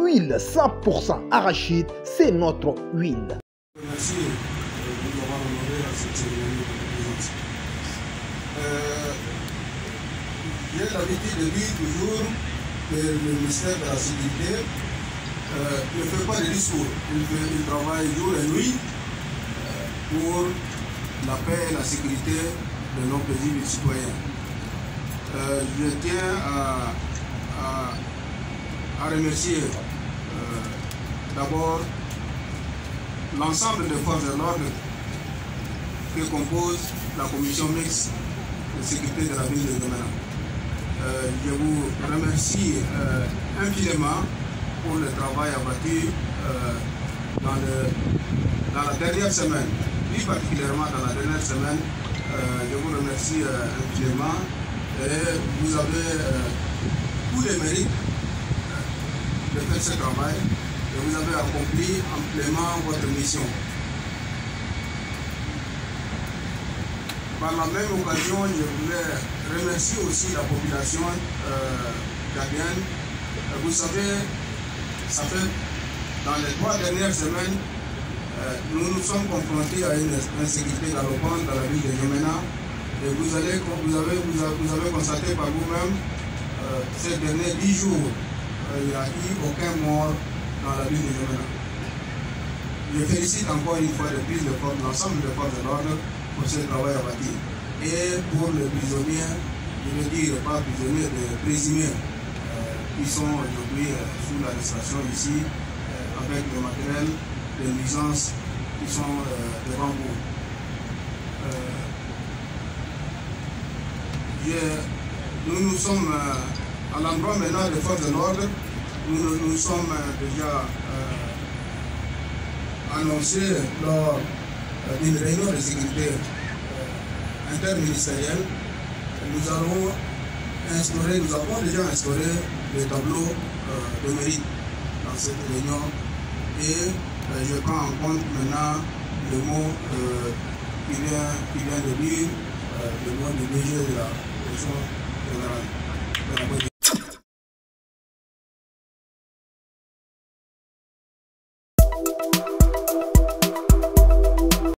l'huile 100% arachide, c'est notre huile. Merci de nous avoir honoré à cette cérémonie de présence. J'ai l'habitude de dire toujours que le ministère de la Sécurité ne fait pas de discours. Il travaille jour et nuit pour la paix et la sécurité de nos paisibles citoyens. Je tiens à remercier d'abord l'ensemble des forces de l'ordre que compose la commission mixte de sécurité de la ville de N'Djamena. Je vous remercie infiniment pour le travail abattu dans la dernière semaine, plus particulièrement dans la dernière semaine. Je vous remercie infiniment et vous avez tous les mérites de faire ce travail et vous avez accompli amplement votre mission. Par la même occasion, je voulais remercier aussi la population ghanéenne. Vous savez, ça fait dans les 3 dernières semaines, nous nous sommes confrontés à une insécurité galopante dans la ville de N'Djamena. Et vous avez constaté par vous-même, ces derniers 10 jours, il n'y a eu aucun mort dans la ville de N'Djamena. Je félicite encore une fois de plus l'ensemble des forces de l'ordre pour ce travail abattu. Et pour les prisonniers, je veux dire pas prisonniers, mais présumés, qui sont aujourd'hui sous l'arrestation ici, avec le matériel de nuisance qui sont devant vous. Nous sommes à l'endroit maintenant des forces de l'ordre. Nous sommes déjà annoncés lors d'une réunion de sécurité interministérielle. Nous avons déjà instauré les tableaux de mérite dans cette réunion et je prends en compte maintenant le mot qui vient de dire, le mot du DG de la direction générale.